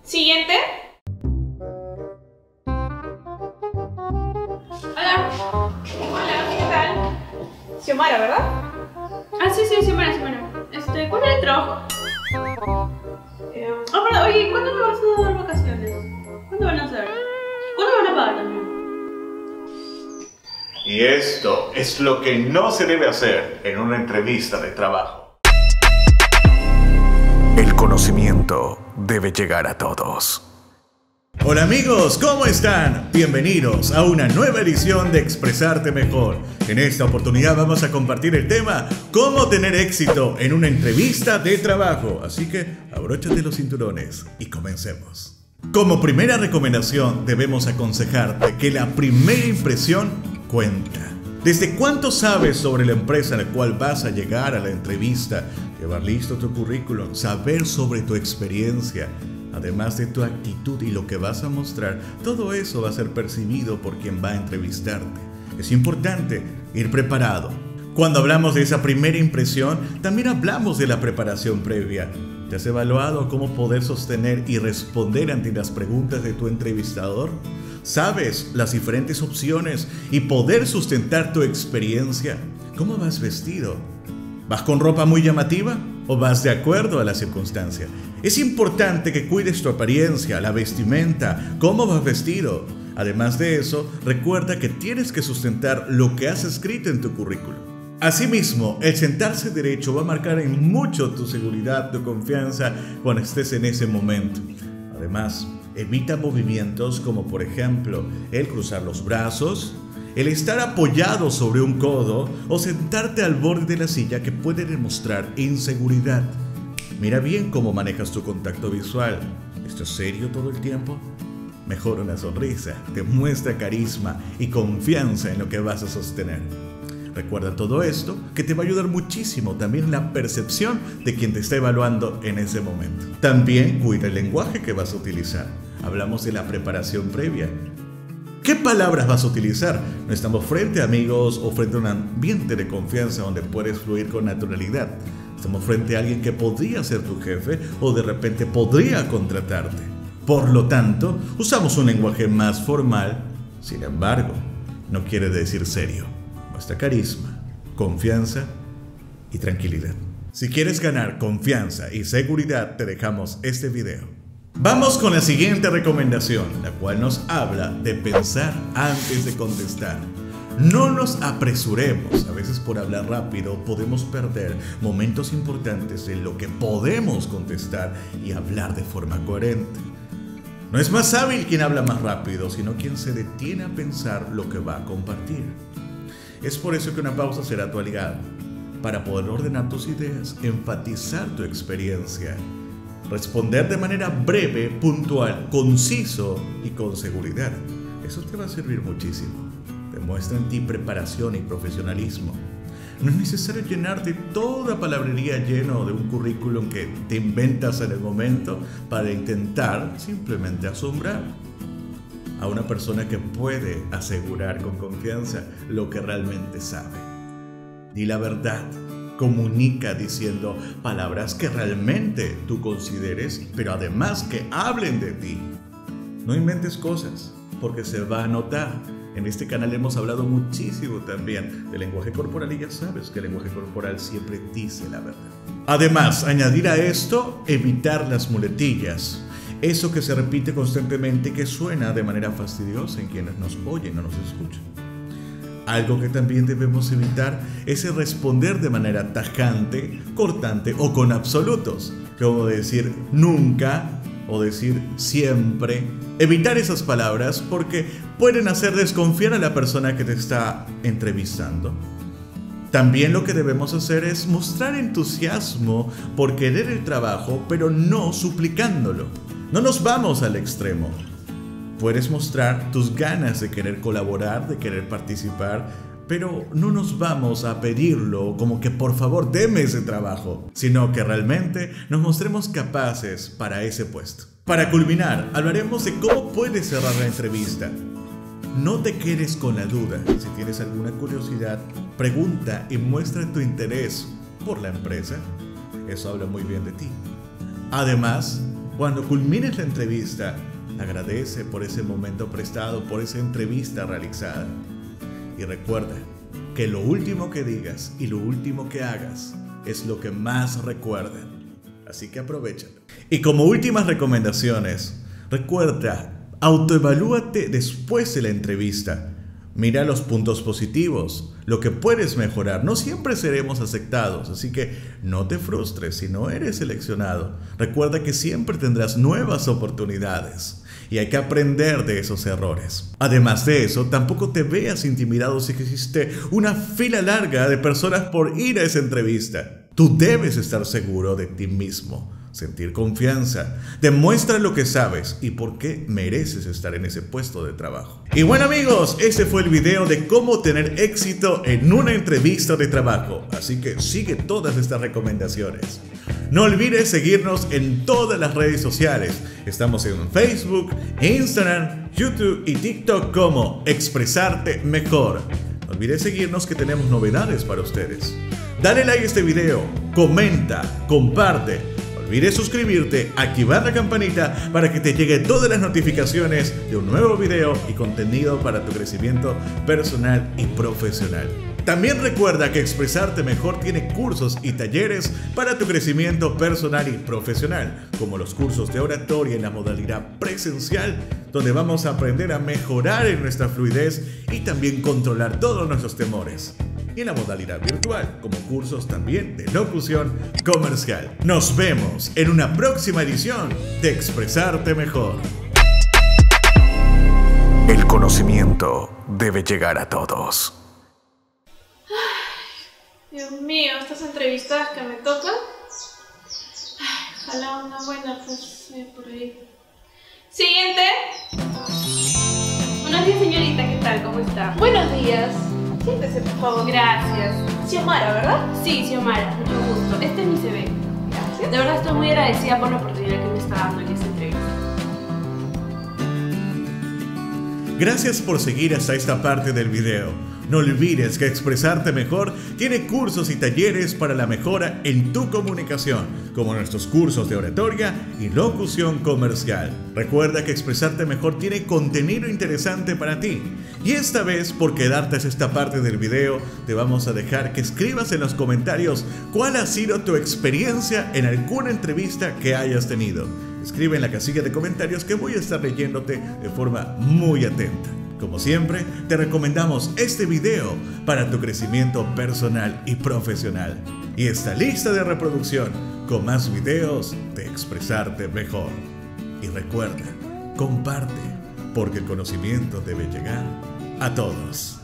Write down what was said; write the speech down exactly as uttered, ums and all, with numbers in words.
Siguiente. Hola. Hola, ¿qué tal? Xiomara, ¿verdad? Ah, sí, sí, Xiomara, Xiomara. Este, ¿cuál es el trabajo? Eh, Ah, perdón, oye, ¿cuándo me vas a dar vacaciones? ¿Cuándo van a hacer? ¿Cuándo me van a pagar también? Y esto es lo que no se debe hacer en una entrevista de trabajo. El conocimiento debe llegar a todos. Hola amigos, ¿cómo están? Bienvenidos a una nueva edición de Expresarte Mejor. En esta oportunidad vamos a compartir el tema cómo tener éxito en una entrevista de trabajo. Así que abróchate los cinturones y comencemos. Como primera recomendación debemos aconsejarte que la primera impresión cuenta. ¿Desde cuánto sabes sobre la empresa en la cual vas a llegar a la entrevista? Llevar listo tu currículum, saber sobre tu experiencia, además de tu actitud y lo que vas a mostrar, todo eso va a ser percibido por quien va a entrevistarte. Es importante ir preparado. Cuando hablamos de esa primera impresión, también hablamos de la preparación previa. ¿Te has evaluado cómo poder sostener y responder ante las preguntas de tu entrevistador? ¿Sabes las diferentes opciones y poder sustentar tu experiencia? ¿Cómo vas vestido? ¿Vas con ropa muy llamativa o vas de acuerdo a la circunstancia? Es importante que cuides tu apariencia, la vestimenta, cómo vas vestido. Además de eso, recuerda que tienes que sustentar lo que has escrito en tu currículum. Asimismo, el sentarse derecho va a marcar en mucho tu seguridad, tu confianza cuando estés en ese momento. Además, evita movimientos como por ejemplo el cruzar los brazos, el estar apoyado sobre un codo o sentarte al borde de la silla que puede demostrar inseguridad. Mira bien cómo manejas tu contacto visual. ¿Esto es serio todo el tiempo? Mejor una sonrisa, te muestra carisma y confianza en lo que vas a sostener. Recuerda todo esto que te va a ayudar muchísimo también en la percepción de quien te está evaluando en ese momento. También cuida el lenguaje que vas a utilizar. Hablamos de la preparación previa. ¿Qué palabras vas a utilizar? No estamos frente a amigos o frente a un ambiente de confianza donde puedes fluir con naturalidad. Estamos frente a alguien que podría ser tu jefe o de repente podría contratarte. Por lo tanto, usamos un lenguaje más formal. Sin embargo, no quiere decir serio. Muestra carisma, confianza y tranquilidad. Si quieres ganar confianza y seguridad, te dejamos este video. Vamos con la siguiente recomendación, la cual nos habla de pensar antes de contestar. No nos apresuremos, a veces por hablar rápido podemos perder momentos importantes en lo que podemos contestar y hablar de forma coherente. No es más hábil quien habla más rápido, sino quien se detiene a pensar lo que va a compartir. Es por eso que una pausa será tu aliado, para poder ordenar tus ideas, enfatizar tu experiencia, responder de manera breve, puntual, conciso y con seguridad. Eso te va a servir muchísimo. Demuestra en ti preparación y profesionalismo. No es necesario llenarte toda palabrería lleno de un currículum que te inventas en el momento para intentar simplemente asombrar a una persona que puede asegurar con confianza lo que realmente sabe. Di la verdad. Comunica diciendo palabras que realmente tú consideres, pero además que hablen de ti. No inventes cosas, porque se va a notar. En este canal hemos hablado muchísimo también del lenguaje corporal y ya sabes que el lenguaje corporal siempre dice la verdad. Además, añadir a esto, evitar las muletillas. Eso que se repite constantemente y que suena de manera fastidiosa en quienes nos oyen o nos escuchan. Algo que también debemos evitar es el responder de manera tajante, cortante o con absolutos, como decir nunca o decir siempre. Evitar esas palabras porque pueden hacer desconfiar a la persona que te está entrevistando. También lo que debemos hacer es mostrar entusiasmo por querer el trabajo, pero no suplicándolo. No nos vamos al extremo. Puedes mostrar tus ganas de querer colaborar, de querer participar, pero no nos vamos a pedirlo como que por favor deme ese trabajo, sino que realmente nos mostremos capaces para ese puesto. Para culminar, hablaremos de cómo puedes cerrar la entrevista. No te quedes con la duda. Si tienes alguna curiosidad, pregunta y muestra tu interés por la empresa. Eso habla muy bien de ti. Además, Cuando culmines la entrevista, agradece por ese momento prestado, por esa entrevista realizada. Y recuerda que lo último que digas y lo último que hagas es lo que más recuerden. Así que aprovechalo. Y como últimas recomendaciones, recuerda, autoevalúate después de la entrevista. Mira los puntos positivos, lo que puedes mejorar. No siempre seremos aceptados, así que no te frustres si no eres seleccionado. Recuerda que siempre tendrás nuevas oportunidades y hay que aprender de esos errores. Además de eso, tampoco te veas intimidado si existe una fila larga de personas por ir a esa entrevista. Tú debes estar seguro de ti mismo. Sentir confianza, demuestra lo que sabes y por qué mereces estar en ese puesto de trabajo. Y bueno amigos, ese fue el video de cómo tener éxito en una entrevista de trabajo, así que sigue todas estas recomendaciones. No olvides seguirnos en todas las redes sociales, estamos en Facebook, Instagram, YouTube y TikTok como Expresarte Mejor. No olvides seguirnos que tenemos novedades para ustedes. Dale like a este video, comenta, comparte. No olvides suscribirte, activar la campanita para que te lleguen todas las notificaciones de un nuevo video y contenido para tu crecimiento personal y profesional. También recuerda que Expresarte Mejor tiene cursos y talleres para tu crecimiento personal y profesional, como los cursos de oratoria en la modalidad presencial, donde vamos a aprender a mejorar en nuestra fluidez y también controlar todos nuestros temores. Y en la modalidad virtual, como cursos también de locución comercial. Nos vemos en una próxima edición de Expresarte Mejor. El conocimiento debe llegar a todos. Dios mío, estas entrevistas que me tocan. Ay, ojalá una buena, pues, eh, por ahí. Siguiente. Buenos días, señorita, ¿qué tal? ¿Cómo está? Buenos días. Siéntese, por favor. Gracias. Xiomara, ¿verdad? Sí, Xiomara, mucho gusto. Este es mi C V. Gracias. De verdad estoy muy agradecida por la oportunidad que me está dando en esta entrevista. Gracias por seguir hasta esta parte del video. No olvides que Expresarte Mejor tiene cursos y talleres para la mejora en tu comunicación, como nuestros cursos de oratoria y locución comercial. Recuerda que Expresarte Mejor tiene contenido interesante para ti. Y esta vez, por quedarte hasta esta parte del video, te vamos a dejar que escribas en los comentarios cuál ha sido tu experiencia en alguna entrevista que hayas tenido. Escribe en la casilla de comentarios que voy a estar leyéndote de forma muy atenta. Como siempre, te recomendamos este video para tu crecimiento personal y profesional. Y esta lista de reproducción con más videos de Expresarte Mejor. Y recuerda, comparte, porque el conocimiento debe llegar a todos.